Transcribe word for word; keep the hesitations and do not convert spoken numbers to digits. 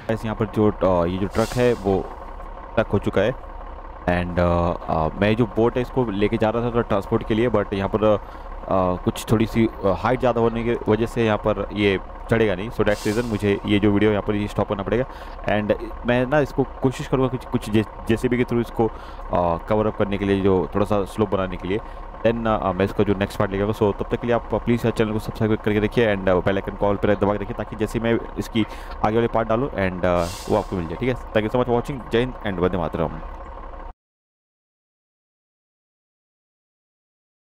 ऐसे यहाँ पर जो अ, ये जो ट्रक है वो स्टक हो चुका है। एंड मैं जो बोट है इसको लेके जा रहा था तो ट्रांसपोर्ट के लिए, बट यहाँ पर अ, कुछ थोड़ी सी हाइट ज़्यादा होने की वजह से यहाँ पर ये चढ़ेगा नहीं। सो दैट्स रीज़न मुझे ये जो वीडियो यहाँ पर ये स्टॉप करना पड़ेगा। एंड मैं ना इसको कोशिश करूँगा कुछ कुछ जैसे भी के थ्रू इसको कवर अप करने के लिए, जो थोड़ा सा स्लो बनाने के लिए। देन मैं इसका जो नेक्स्ट पार्ट लेगा। सो तब तक के लिए आप प्लीज़ चैनल को सब्सक्राइब करके रखिए एंड बेल आइकन कॉल पर दबा के रखिए, ताकि जैसे मैं इसकी आगे वाले पार्ट डालूँ एंड वो आपको मिल जाए। ठीक है, thank you so much for watching. जय हिंद एंड वंदे मातरम।